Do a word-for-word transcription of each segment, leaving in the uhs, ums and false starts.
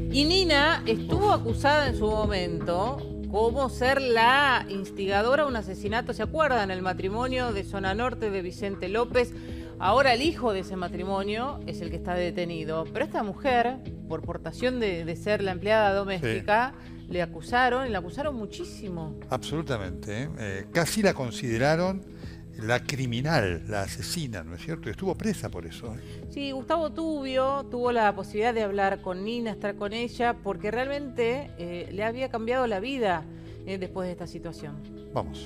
Y Nina estuvo acusada en su momento como ser la instigadora a un asesinato. ¿Se acuerdan? El matrimonio de Zona Norte de Vicente López. Ahora el hijo de ese matrimonio es el que está detenido. Pero esta mujer, por portación de, de ser la empleada doméstica, sí, le acusaron, y la acusaron muchísimo. Absolutamente. ¿eh? Eh, casi la consideraron la criminal, la asesina, ¿no es cierto? Y estuvo presa por eso. ¿eh? Sí, Gustavo Tubio tuvo la posibilidad de hablar con Nina, estar con ella, porque realmente eh, le había cambiado la vida eh, después de esta situación. Vamos.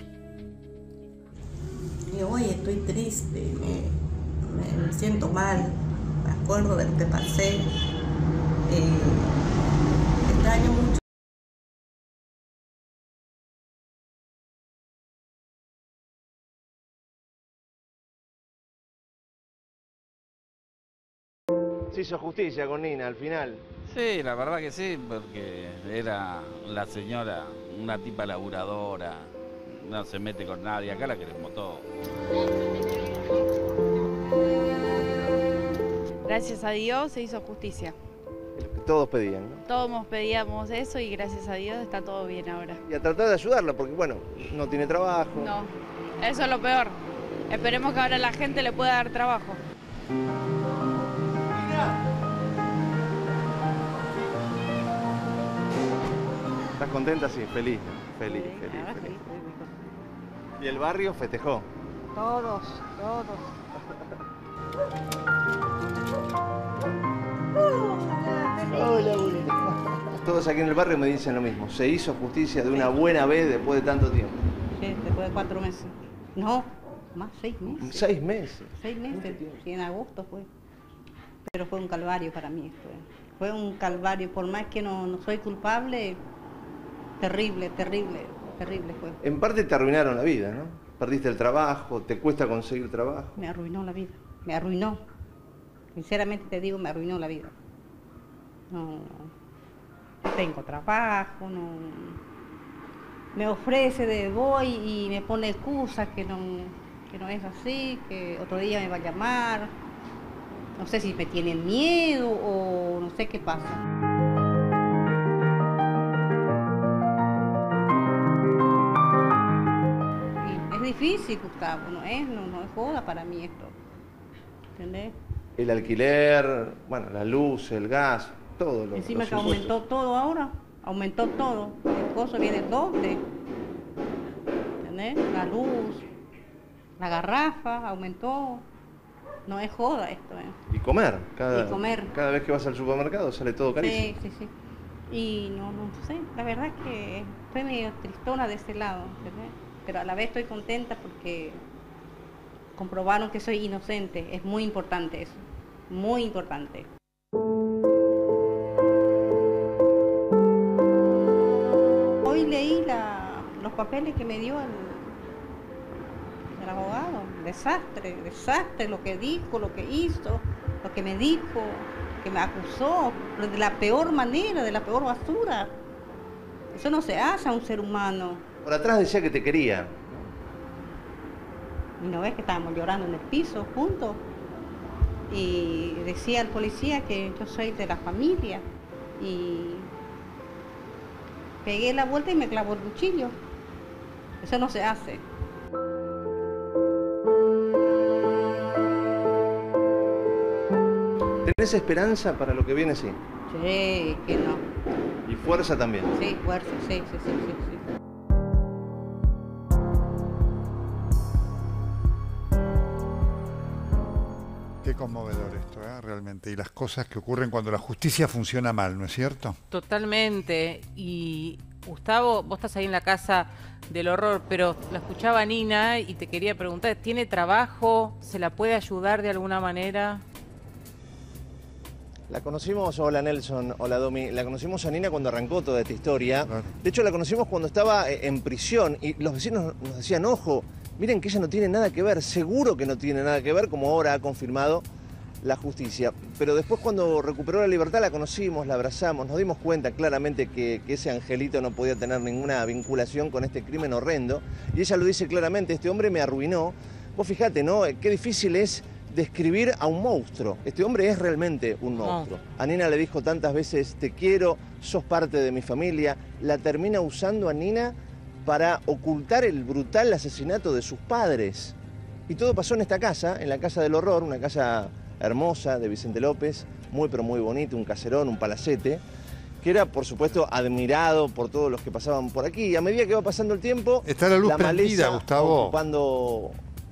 Y hoy estoy triste, me, me, me siento mal, me acuerdo de lo que pasé. Eh, extraño mucho. Se hizo justicia con Nina al final. Sí, la verdad que sí, porque era la señora, una tipa laburadora, no se mete con nadie, acá la queremos todos. Gracias a Dios se hizo justicia. Todos pedían, ¿no? Todos pedíamos eso y gracias a Dios está todo bien ahora. Y a tratar de ayudarla, porque bueno, no tiene trabajo. No, eso es lo peor. Esperemos que ahora la gente le pueda dar trabajo. ¿Estás contenta? Sí, feliz, feliz, Sí, feliz, nada, feliz. feliz, feliz. ¿Y el barrio festejó? Todos, todos. Hola, todos aquí en el barrio me dicen lo mismo. Se hizo justicia de una buena vez después de tanto tiempo. Sí, después de cuatro meses. No, más seis meses. Seis meses. Seis meses, sí, en agosto fue. Pero fue un calvario para mí. Fue, fue un calvario, por más que no, no soy culpable, terrible, terrible, terrible fue. En parte te arruinaron la vida, ¿no? Perdiste el trabajo, te cuesta conseguir trabajo. Me arruinó la vida, me arruinó. Sinceramente te digo, me arruinó la vida. No, no tengo trabajo, no. Me ofrece de voy y me pone excusas que no, que no es así, que otro día me va a llamar. No sé si me tienen miedo o no sé qué pasa. Y es difícil, Gustavo, no es, no, no es joda para mí esto. ¿Entendés? El alquiler, bueno, la luz, el gas, todo lo Encima los que impuestos. aumentó todo ahora, aumentó todo. El costo viene doble. ¿Entendés? La luz, la garrafa aumentó. No es joda esto, ¿eh? Y comer. Cada, Y comer. Cada vez que vas al supermercado sale todo carísimo. Sí, sí, sí. Y no, no sé, la verdad que fue medio tristona de ese lado, ¿entendés? Pero a la vez estoy contenta porque comprobaron que soy inocente. Es muy importante eso, muy importante. Hoy leí la, los papeles que me dio el, el abogado. Desastre, desastre lo que dijo, lo que hizo, lo que me dijo, que me acusó, pero de la peor manera, de la peor basura. Eso no se hace a un ser humano. Por atrás decía que te quería. Y no ves que estábamos llorando en el piso juntos. Y decía al policía que yo soy de la familia. Y pegué la vuelta y me clavó el cuchillo. Eso no se hace. ¿Tenés esperanza para lo que viene? Sí. Sí, que no. Y fuerza también. Sí, fuerza, sí, sí, sí, sí, sí. Qué conmovedor esto, ¿eh? Realmente. Y las cosas que ocurren cuando la justicia funciona mal, ¿no es cierto? Totalmente. Y Gustavo, vos estás ahí en la casa del horror, pero la escuchaba Nina y te quería preguntar, ¿tiene trabajo? ¿Se la puede ayudar de alguna manera? La conocimos, hola Nelson, hola Domi, la conocimos a Nina cuando arrancó toda esta historia. Claro. De hecho, la conocimos cuando estaba eh, en prisión y los vecinos nos decían, ojo, miren que ella no tiene nada que ver, seguro que no tiene nada que ver, como ahora ha confirmado la justicia. Pero después cuando recuperó la libertad la conocimos, la abrazamos, nos dimos cuenta claramente que, que ese angelito no podía tener ninguna vinculación con este crimen horrendo. Y ella lo dice claramente, este hombre me arruinó. Vos fijate, ¿no? Qué difícil es describir a un monstruo. Este hombre es realmente un monstruo. A Nina le dijo tantas veces, te quiero, sos parte de mi familia. La termina usando a Nina para ocultar el brutal asesinato de sus padres. Y todo pasó en esta casa, en la Casa del Horror, una casa hermosa de Vicente López, muy pero muy bonito, un caserón, un palacete, que era, por supuesto, admirado por todos los que pasaban por aquí. Y a medida que va pasando el tiempo, está la luz la prendida, maleza Gustavo. va ocupando...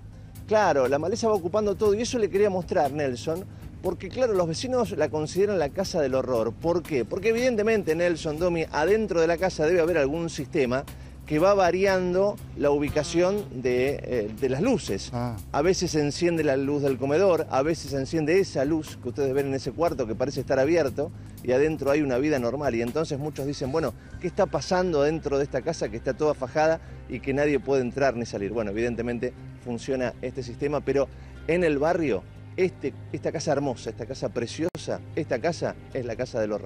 Claro, la maleza va ocupando todo, y eso le quería mostrar, Nelson, porque, claro, los vecinos la consideran la Casa del Horror. ¿Por qué? Porque, evidentemente, Nelson, Domi, adentro de la casa debe haber algún sistema que va variando la ubicación de, eh, de las luces. Ah. A veces se enciende la luz del comedor, a veces se enciende esa luz que ustedes ven en ese cuarto que parece estar abierto y adentro hay una vida normal. Y entonces muchos dicen, bueno, ¿qué está pasando dentro de esta casa que está toda fajada y que nadie puede entrar ni salir? Bueno, evidentemente funciona este sistema, pero en el barrio, este, esta casa hermosa, esta casa preciosa, esta casa es la Casa del Horror.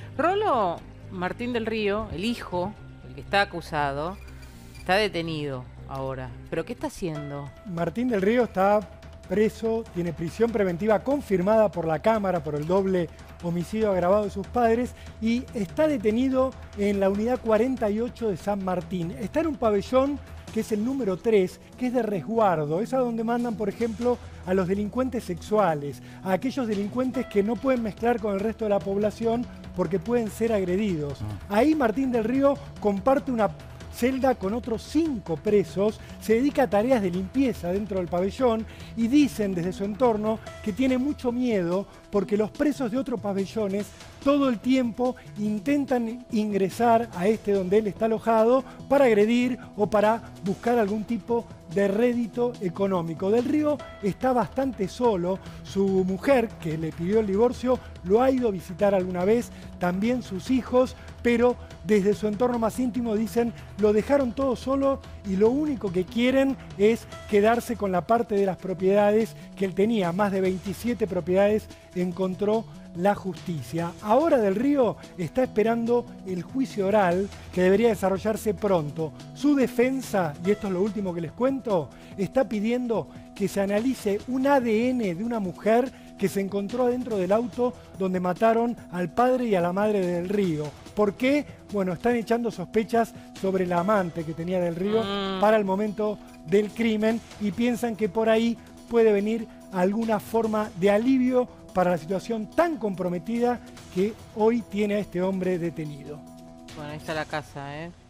Rolo Martín del Río, el hijo, que está acusado, está detenido ahora. ¿Pero qué está haciendo? Martín del Río está preso, tiene prisión preventiva confirmada por la Cámara por el doble homicidio agravado de sus padres y está detenido en la unidad cuarenta y ocho de San Martín. Está en un pabellón que es el número tres, que es de resguardo. Es a donde mandan, por ejemplo, a los delincuentes sexuales, a aquellos delincuentes que no pueden mezclar con el resto de la población porque pueden ser agredidos. Ahí Martín del Río comparte una celda con otros cinco presos, se dedica a tareas de limpieza dentro del pabellón y dicen desde su entorno que tiene mucho miedo porque los presos de otros pabellones todo el tiempo intentan ingresar a este donde él está alojado para agredir o para buscar algún tipo de rédito económico. Del Río está bastante solo, su mujer, que le pidió el divorcio, lo ha ido a visitar alguna vez, también sus hijos, pero desde su entorno más íntimo dicen lo dejaron todo solo y lo único que quieren es quedarse con la parte de las propiedades que él tenía, más de veintisiete propiedades encontró la justicia. Ahora Del Río está esperando el juicio oral que debería desarrollarse pronto. Su defensa, y esto es lo último que les cuento, está pidiendo que se analice un A D N de una mujer que se encontró dentro del auto donde mataron al padre y a la madre de Del Río. ¿Por qué? Bueno, están echando sospechas sobre la amante que tenía Del Río mm. para el momento del crimen y piensan que por ahí puede venir alguna forma de alivio para la situación tan comprometida que hoy tiene a este hombre detenido. Bueno, ahí está la casa, ¿eh?